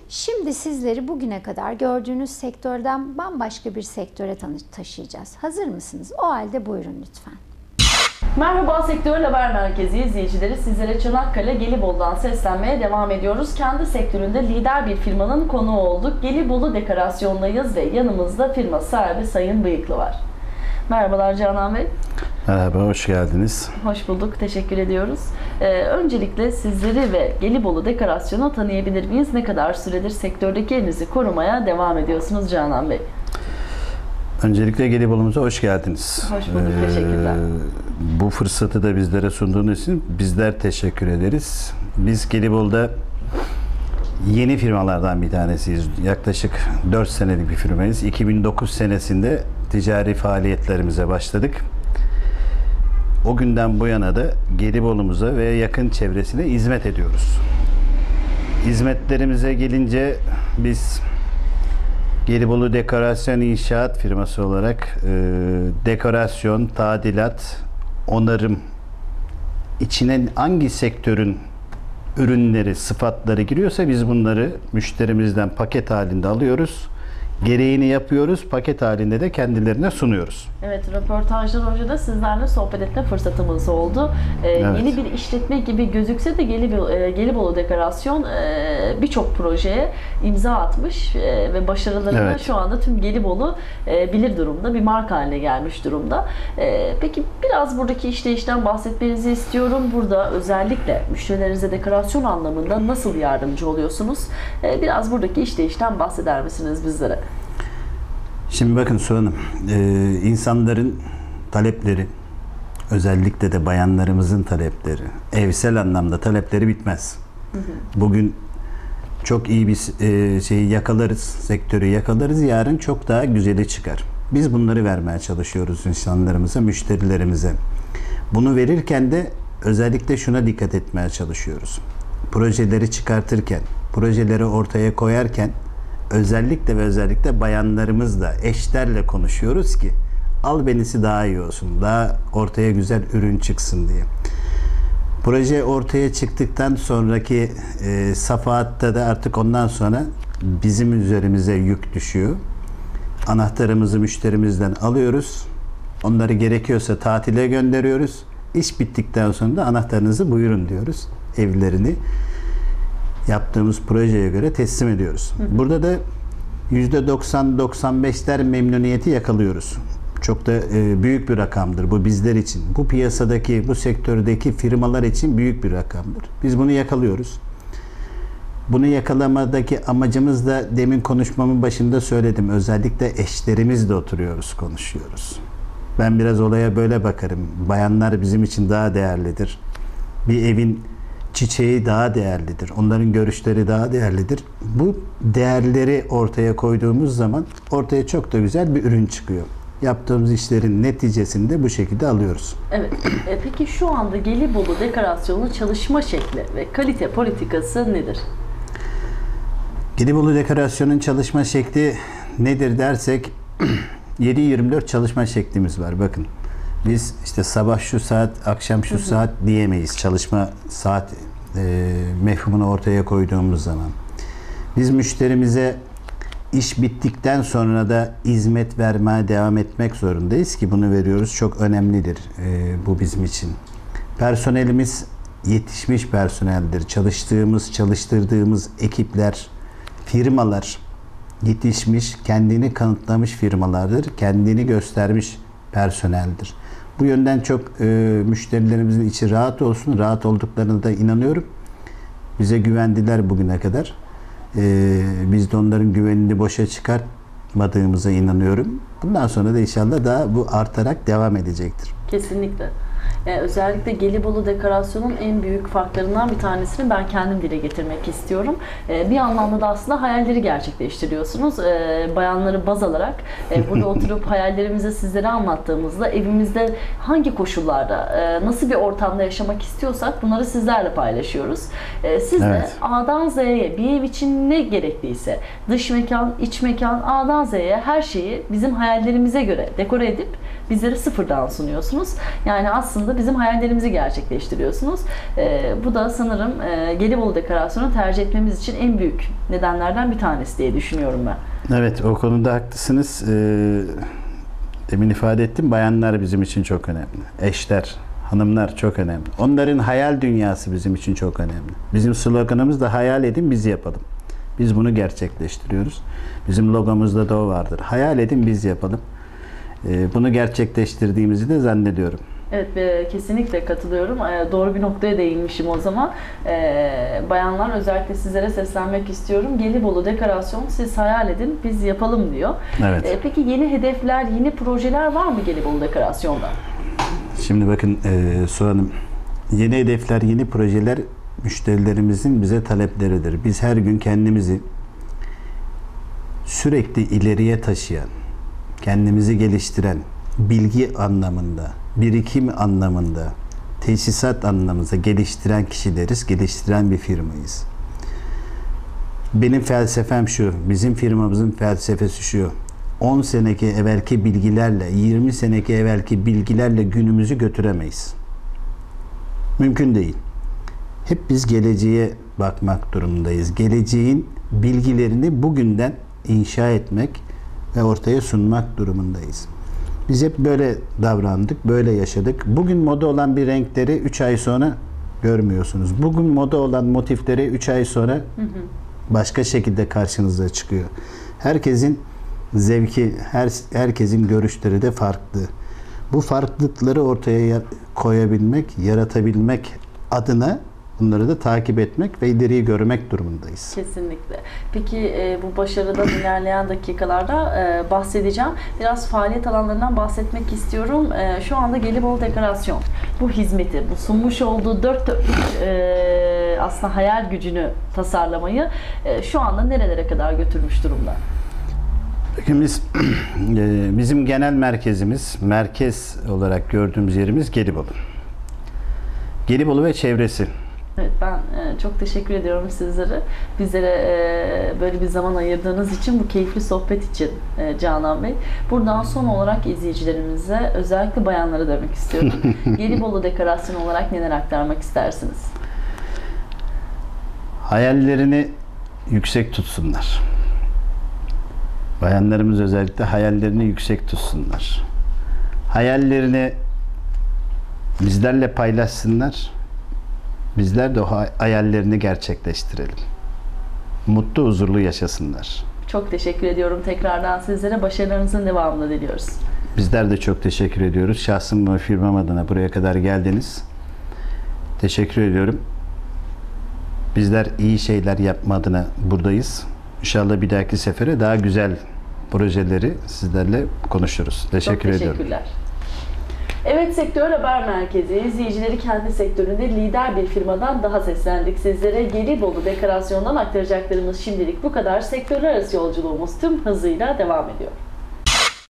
Şimdi sizleri bugüne kadar gördüğünüz sektörden bambaşka bir sektöre taşıyacağız. Hazır mısınız? O halde buyurun lütfen. Merhaba Sektör Haber Merkezi izleyicileri, sizlere Çanakkale Gelibolu'dan seslenmeye devam ediyoruz. Kendi sektöründe lider bir firmanın konuğu olduk. Gelibolu Dekorasyon'dayız ve yanımızda firma sahibi Sayın Bıyıklı var. Merhabalar Canan Bey. Merhaba, hoş geldiniz. Hoş bulduk, teşekkür ediyoruz. Öncelikle sizleri ve Gelibolu Dekorasyon'u tanıyabilir miyiz? Ne kadar süredir sektördeki yerinizi korumaya devam ediyorsunuz Canan Bey? Öncelikle Gelibolu'muza hoş geldiniz. Hoş bulduk, teşekkürler. Bu fırsatı da bizlere sunduğunuz için bizler teşekkür ederiz. Biz Gelibolu'da yeni firmalardan bir tanesiyiz. Yaklaşık 4 senelik bir firmayız. 2009 senesinde ticari faaliyetlerimize başladık. O günden bu yana da Gelibolu'muza ve yakın çevresine hizmet ediyoruz. Hizmetlerimize gelince biz Gelibolu Dekorasyon İnşaat firması olarak dekorasyon, tadilat, onarım, içine hangi sektörün ürünleri, sıfatları giriyorsa biz bunları müşterimizden paket halinde alıyoruz. Gereğini yapıyoruz, paket halinde de kendilerine sunuyoruz. Evet, röportajdan önce de sizlerle sohbet etme fırsatımız oldu. Evet. Yeni bir işletme gibi gözükse de Gelibolu Dekorasyon birçok projeye imza atmış ve başarılarını şu anda tüm Gelibolu bilir durumda, bir marka haline gelmiş durumda. Peki biraz buradaki işleyişten bahsetmenizi istiyorum. Burada özellikle müşterilerinize dekorasyon anlamında nasıl yardımcı oluyorsunuz? Biraz buradaki işleyişten bahseder misiniz bizlere? Şimdi bakın Su Hanım, insanların talepleri, özellikle de bayanlarımızın talepleri, evsel anlamda talepleri bitmez. Bugün çok iyi bir şeyi yakalarız, sektörü yakalarız, yarın çok daha güzeli çıkar. Biz bunları vermeye çalışıyoruz insanlarımıza, müşterilerimize. Bunu verirken de özellikle şuna dikkat etmeye çalışıyoruz. Projeleri çıkartırken, projeleri ortaya koyarken özellikle ve özellikle bayanlarımızla, eşlerle konuşuyoruz ki albenisi daha iyi olsun, daha ortaya güzel ürün çıksın diye. Proje ortaya çıktıktan sonraki safhatta da artık ondan sonra bizim üzerimize yük düşüyor. Anahtarımızı müşterimizden alıyoruz. Onları gerekiyorsa tatile gönderiyoruz. İş bittikten sonra da anahtarınızı buyurun diyoruz. Evlerini yaptığımız projeye göre teslim ediyoruz. Burada da %90-95'ler memnuniyeti yakalıyoruz. Çok da büyük bir rakamdır bu bizler için. Bu piyasadaki, bu sektördeki firmalar için büyük bir rakamdır. Biz bunu yakalıyoruz. Bunu yakalamadaki amacımız da demin konuşmamın başında söyledim. Özellikle eşlerimizle oturuyoruz, konuşuyoruz. Ben biraz olaya böyle bakarım. Bayanlar bizim için daha değerlidir. Bir evin çiçeği daha değerlidir. Onların görüşleri daha değerlidir. Bu değerleri ortaya koyduğumuz zaman ortaya çok da güzel bir ürün çıkıyor. Yaptığımız işlerin neticesini de bu şekilde alıyoruz. Evet. Peki şu anda Gelibolu Dekorasyon'un çalışma şekli ve kalite politikası nedir? Gelibolu Dekorasyon'un çalışma şekli nedir dersek 7/24 çalışma şeklimiz var. Bakın. Biz işte sabah şu saat, akşam şu saat diyemeyiz. Çalışma saat mefhumunu ortaya koyduğumuz zaman. Biz müşterimize iş bittikten sonra da hizmet vermeye devam etmek zorundayız ki bunu veriyoruz. Çok önemlidir bu bizim için. Personelimiz yetişmiş personeldir. Çalıştırdığımız ekipler, firmalar yetişmiş, kendini kanıtlamış firmalardır. Kendini göstermiş personeldir. Bu yönden çok müşterilerimizin içi rahat olsun. Rahat olduklarına da inanıyorum. Bize güvendiler bugüne kadar. Biz de onların güvenini boşa çıkartmadığımıza inanıyorum. Bundan sonra da inşallah daha bu artarak devam edecektir. Kesinlikle. Özellikle Gelibolu Dekorasyon'un en büyük farklarından bir tanesini ben kendim dile getirmek istiyorum. Bir anlamda da aslında hayalleri gerçekleştiriyorsunuz. Bayanları baz alarak burada oturup hayallerimizi sizlere anlattığımızda evimizde hangi koşullarda, nasıl bir ortamda yaşamak istiyorsak bunları sizlerle paylaşıyoruz. Siz de A'dan Z'ye bir ev için ne gerekliyse dış mekan, iç mekan, A'dan Z'ye her şeyi bizim hayallerimize göre dekore edip bizlere sıfırdan sunuyorsunuz. Yani aslında aslında bizim hayallerimizi gerçekleştiriyorsunuz. Bu da sanırım Gelibolu dekorasyonu tercih etmemiz için en büyük nedenlerden bir tanesi diye düşünüyorum ben. Evet, o konuda haklısınız. Demin ifade ettim, bayanlar bizim için çok önemli. Eşler, hanımlar çok önemli. Onların hayal dünyası bizim için çok önemli. Bizim sloganımız da hayal edin, biz yapalım. Biz bunu gerçekleştiriyoruz. Bizim logomuzda da o vardır. Hayal edin, biz yapalım. Bunu gerçekleştirdiğimizi de zannediyorum. Evet, kesinlikle katılıyorum. Doğru bir noktaya değinmişim o zaman. Bayanlar, özellikle sizlere seslenmek istiyorum. Gelibolu dekorasyon, siz hayal edin, biz yapalım diyor. Evet. Peki yeni hedefler, yeni projeler var mı Gelibolu dekorasyonda? Şimdi bakın Su Hanım, yeni hedefler, yeni projeler müşterilerimizin bize talepleridir. Biz her gün kendimizi sürekli ileriye taşıyan, kendimizi geliştiren, bilgi anlamında, birikim anlamında, tesisat anlamında geliştiren kişileriz, geliştiren bir firmayız. Benim felsefem şu, bizim firmamızın felsefesi şu: 10 seneki evvelki bilgilerle, 20 seneki evvelki bilgilerle günümüzü götüremeyiz. Mümkün değil. Hep biz geleceğe bakmak durumundayız. Geleceğin bilgilerini bugünden inşa etmek ve ortaya sunmak durumundayız. Biz hep böyle davrandık, böyle yaşadık. Bugün moda olan bir renkleri 3 ay sonra görmüyorsunuz. Bugün moda olan motifleri 3 ay sonra başka şekilde karşınıza çıkıyor. Herkesin zevki, herkesin görüşleri de farklı. Bu farklılıkları ortaya koyabilmek, yaratabilmek adına bunları da takip etmek ve ileriyi görmek durumundayız. Kesinlikle. Peki bu başarıdan ilerleyen dakikalarda bahsedeceğim. Biraz faaliyet alanlarından bahsetmek istiyorum. Şu anda Gelibolu Dekorasyon bu hizmeti, bu sunmuş olduğu dört dörtlük aslında hayal gücünü tasarlamayı şu anda nerelere kadar götürmüş durumda? Peki bizim genel merkezimiz, merkez olarak gördüğümüz yerimiz Gelibolu. Gelibolu ve çevresi. Evet, ben çok teşekkür ediyorum sizlere. Bizlere böyle bir zaman ayırdığınız için, bu keyifli sohbet için Canan Bey. Buradan son olarak izleyicilerimize, özellikle bayanlara demek istiyorum. Gelibolu dekorasyon olarak neler aktarmak istersiniz? Hayallerini yüksek tutsunlar. Bayanlarımız özellikle hayallerini yüksek tutsunlar. Hayallerini bizlerle paylaşsınlar. Bizler de o hayallerini gerçekleştirelim. Mutlu, huzurlu yaşasınlar. Çok teşekkür ediyorum tekrardan sizlere. Başarılarınızın devamını diliyoruz. Bizler de çok teşekkür ediyoruz. Şahsım ve firmam adına buraya kadar geldiniz. Teşekkür ediyorum. Bizler iyi şeyler yapma adına buradayız. İnşallah bir dahaki sefere daha güzel projeleri sizlerle konuşuruz. Teşekkür ediyorum. Teşekkürler. Evet, Sektör Haber Merkezi izleyicileri kendi sektöründe lider bir firmadan daha seslendik sizlere. Gelibolu Dekorasyon'dan aktaracaklarımız şimdilik bu kadar. Sektörler arası yolculuğumuz tüm hızıyla devam ediyor.